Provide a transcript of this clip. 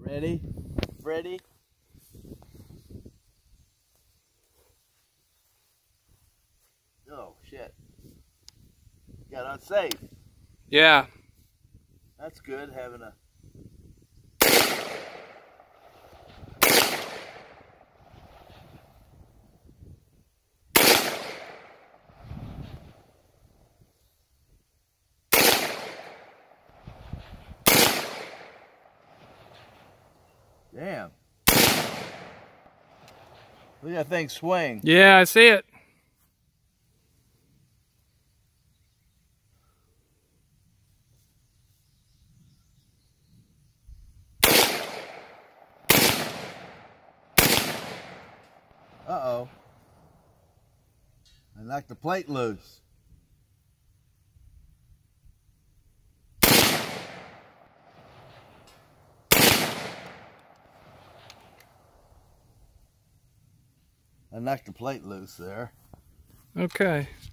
Ready? Ready? Oh, shit. Got unsafe. Yeah. That's good, having a... Damn. Look at that thing swing. Yeah, I see it. Uh-oh. I knocked the plate loose. I knocked the plate loose there. Okay.